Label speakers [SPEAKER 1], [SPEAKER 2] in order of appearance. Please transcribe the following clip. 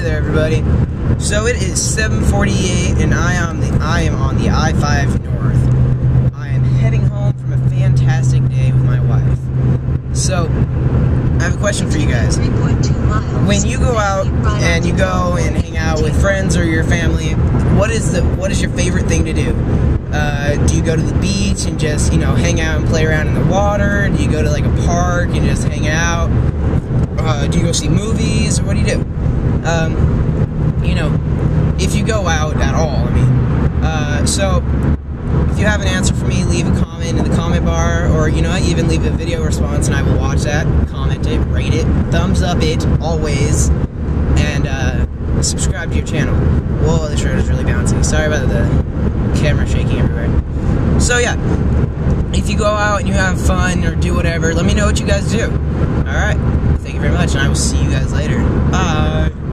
[SPEAKER 1] there, everybody. So it is 7:48, and I am on the I-5 North. I am heading home from a fantastic day with my wife. So I have a question for you guys.
[SPEAKER 2] 3.2 miles.
[SPEAKER 1] When you go out and you go and hang out with friends or your family, what is your favorite thing to do? Do you go to the beach and just, hang out and play around in the water? Do you go to like a park and just hang out? Do you go see movies? Or what do you do? If you go out at all, so if you have an answer for me, leave a comment in the comment bar, or even leave a video response and I will watch that, comment it, rate it, thumbs up it, always, and subscribe to your channel. Whoa, this shirt is really bouncy. Sorry about the camera shaking everywhere. So yeah, if you go out and you have fun or do whatever, let me know what you guys do. Alright, thank you very much, and I will see you guys later. Bye!